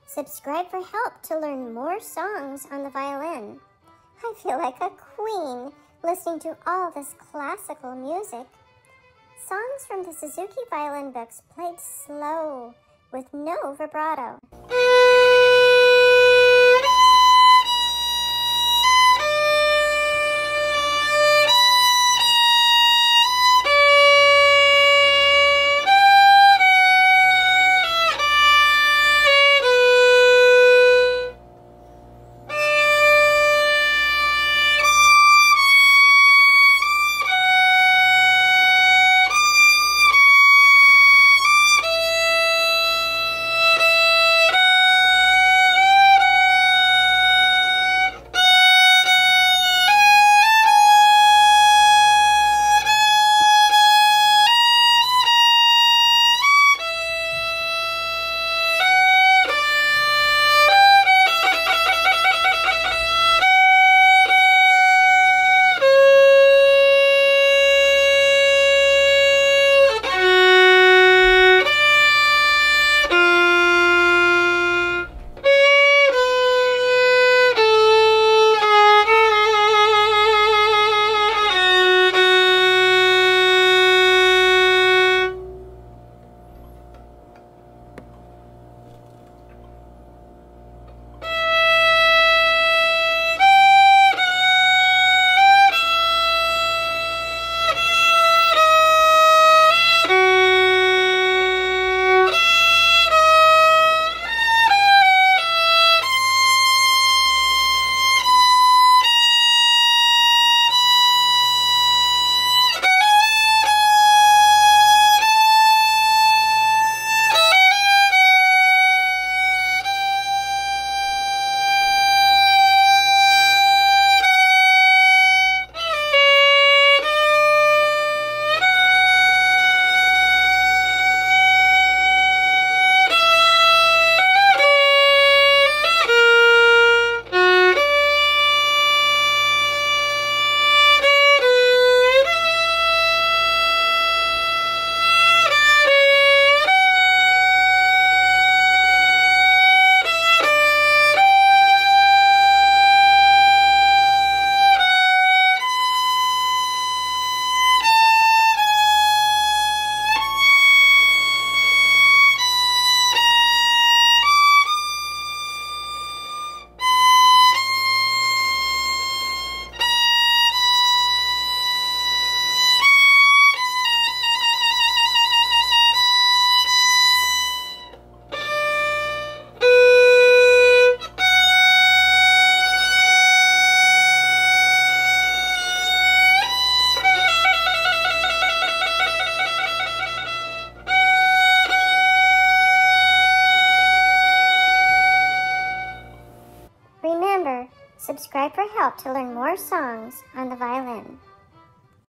Subscribe for help to learn more songs on the violin. I feel like a queen listening to all this classical music. Songs from the Suzuki Violin Books played slow with no vibrato. Remember, subscribe for help to learn more songs on the violin.